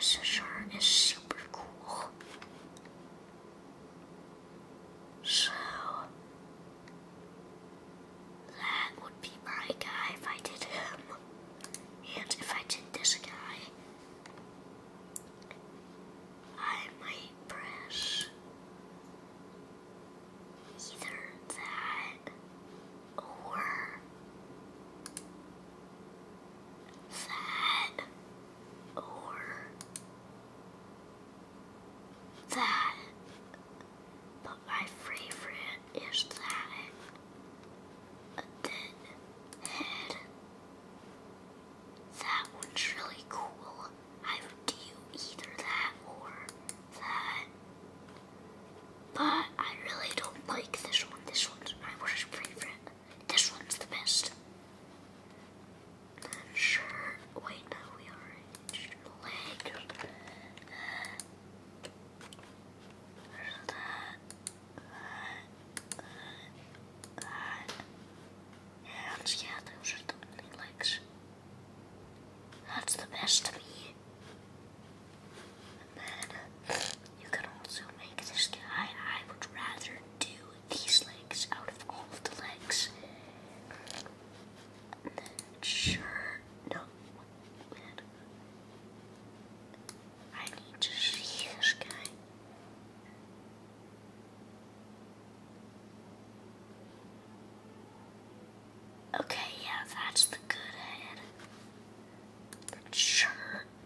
this shirt is super cool. So that would be my guy if I did him. And if I did this guy, I might press either that or that or that. But my favorite is that. And then head. That one's really cool. I would do either that or that. But I really don't like this one. This one's my worst favorite. This one's the best. Then shirt. Wait, no, we already did legs. There's that. Hands, yeah, those are the only legs. That's the best to me. And then you can also make this guy. I would rather do these legs out of all of the legs. And then sure, no. Wait. I need to see this guy. Okay, yeah, that's the good head. Sure.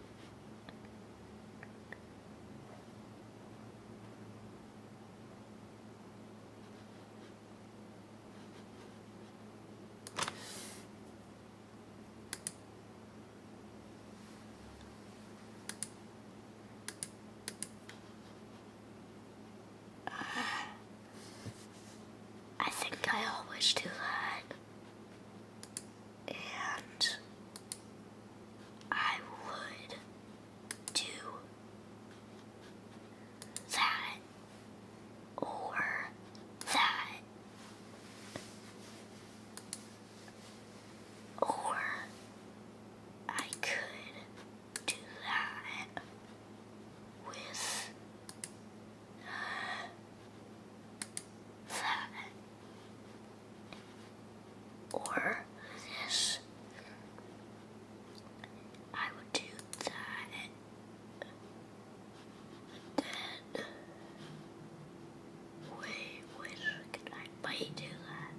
I think I always do that. And I would do that or that or I could do that with that or this. I would do that. Then wait a second, I might do that.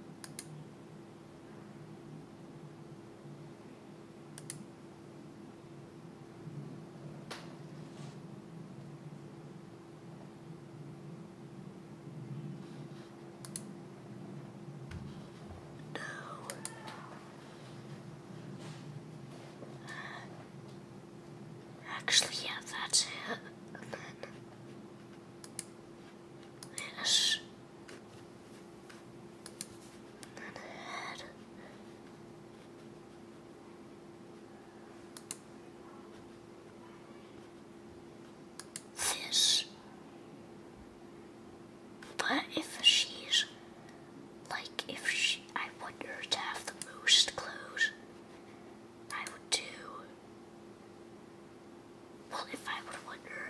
No. Actually, yeah, that's it. And then this. And then head. This. But if she's, like, I want her to have the most clothes, I would do, well, if I would want her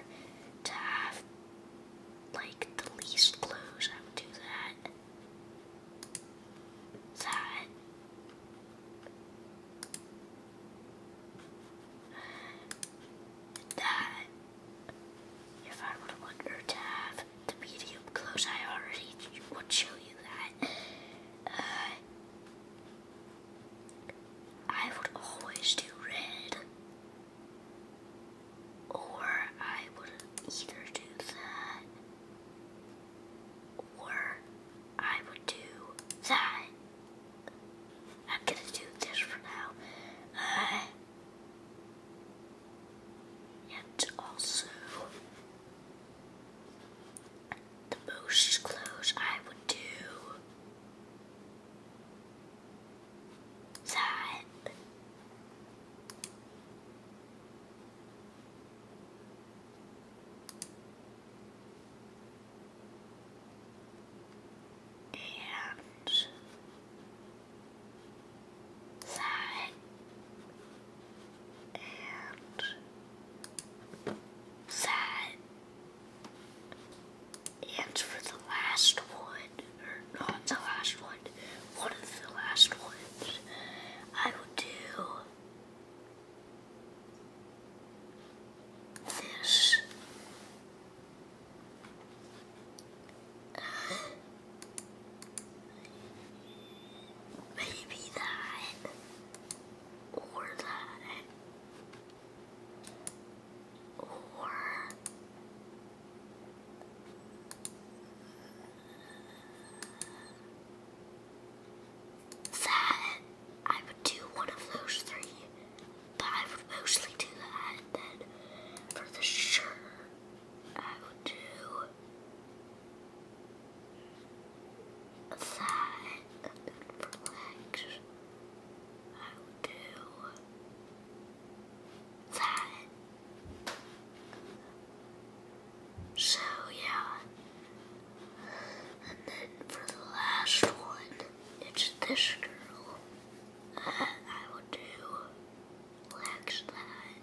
I will do relax that.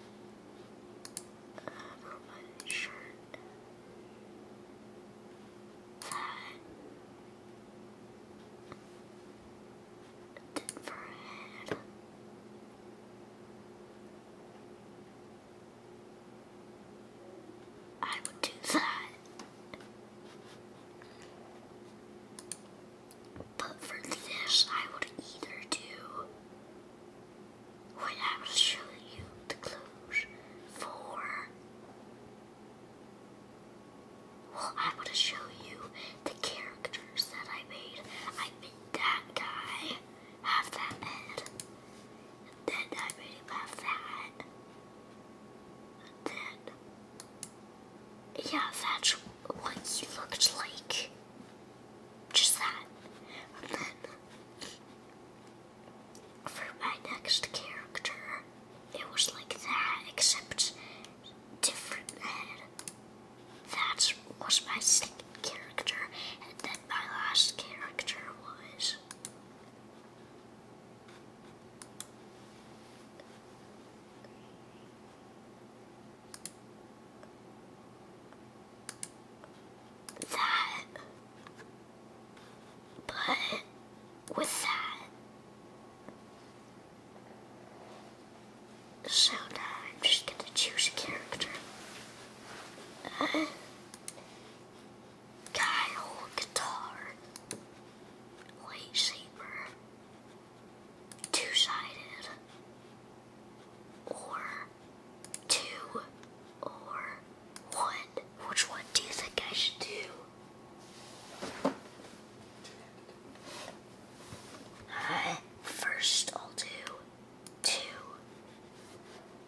For my shirt. That. Then for head. I would do that. But for this, I would either do. Wait, I will show you the clues for. Well, I want to show you the characters that I made. I made that guy have that head. And then I made him have that. And then, yeah, that's what he looked like. Just that. And then, for my next character, it was like that, except different head. That was my second character, and then my last character was that, but with that. So now I'm just gonna choose a character. Kyle, guitar, lightsaber, two-sided, or two, or one. Which one do you think I should do? First I'll do two.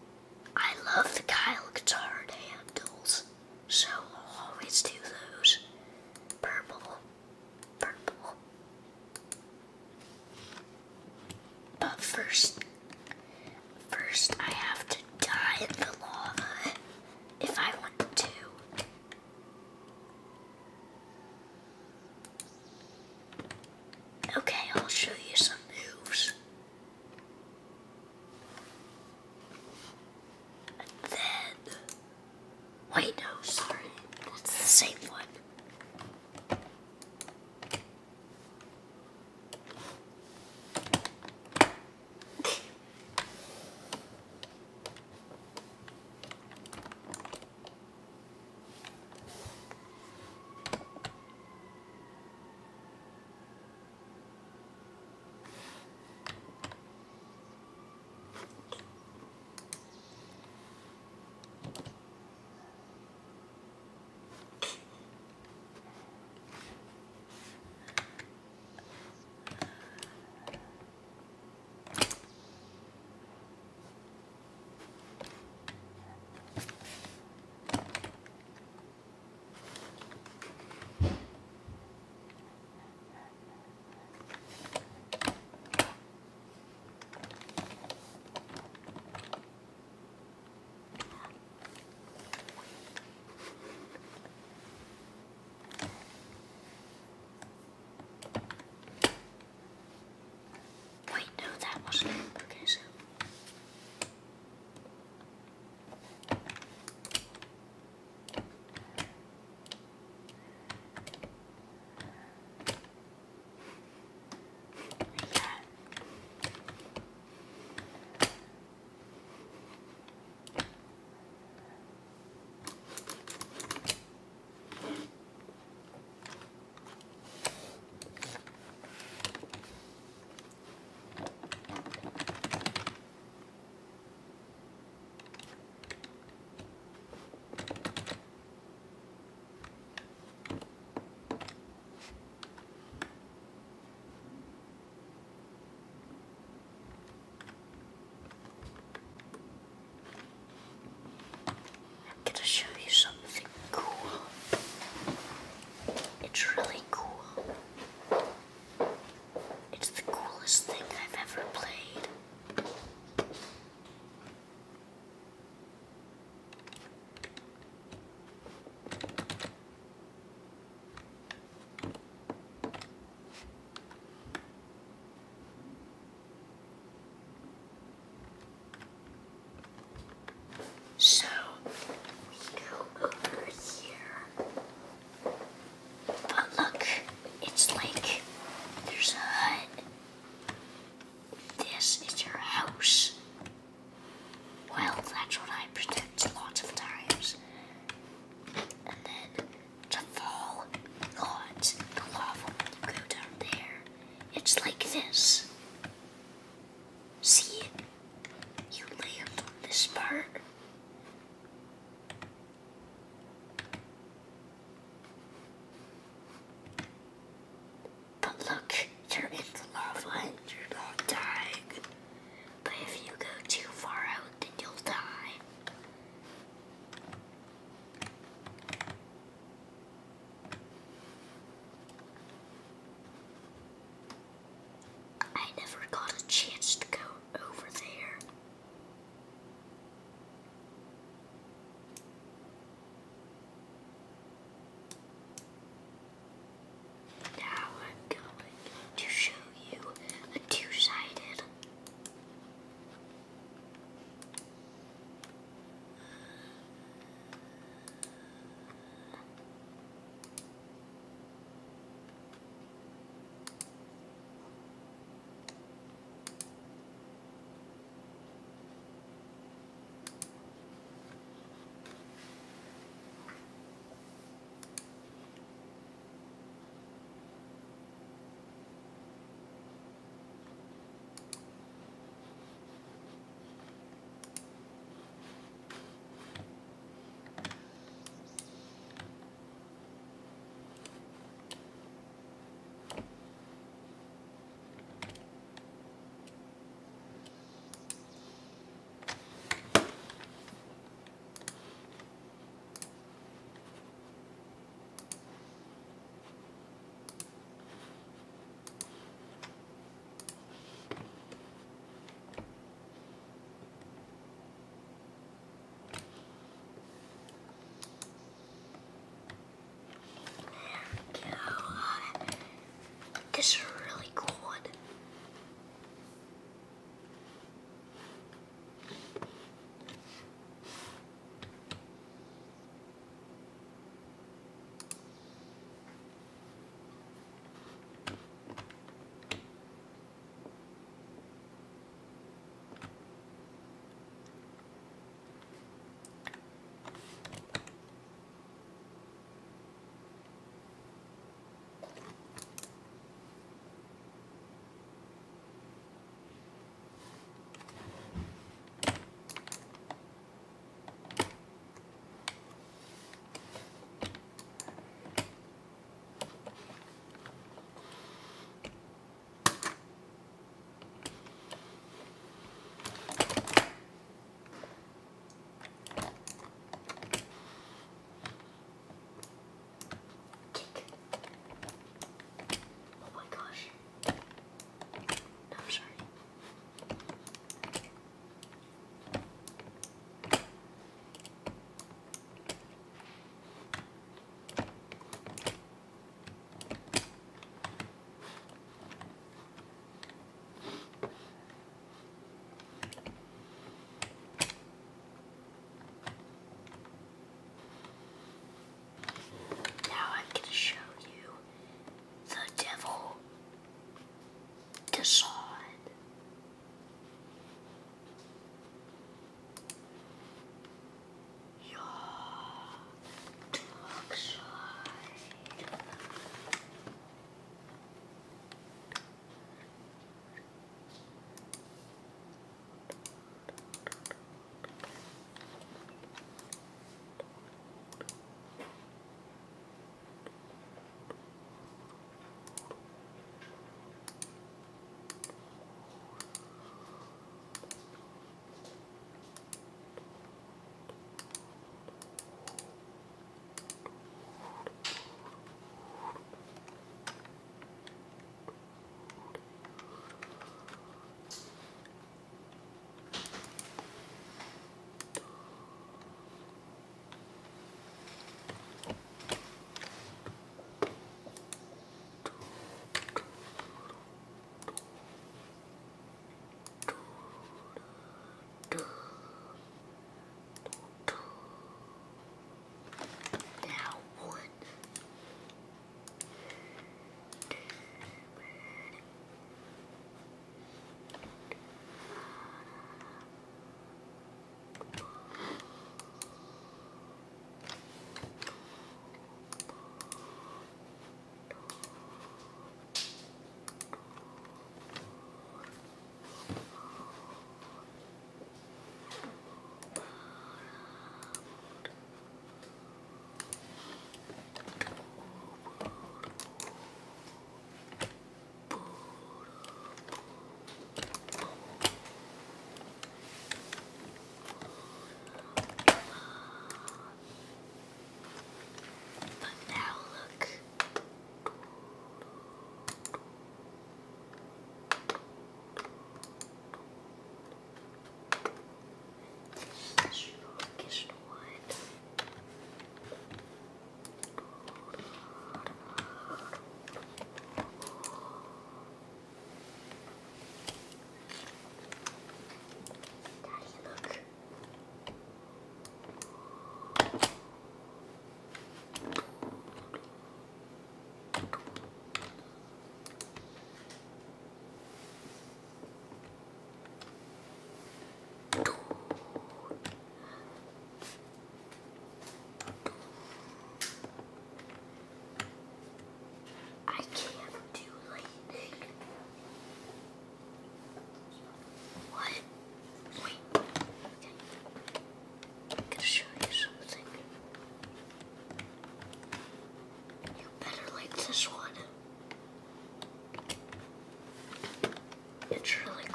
It's really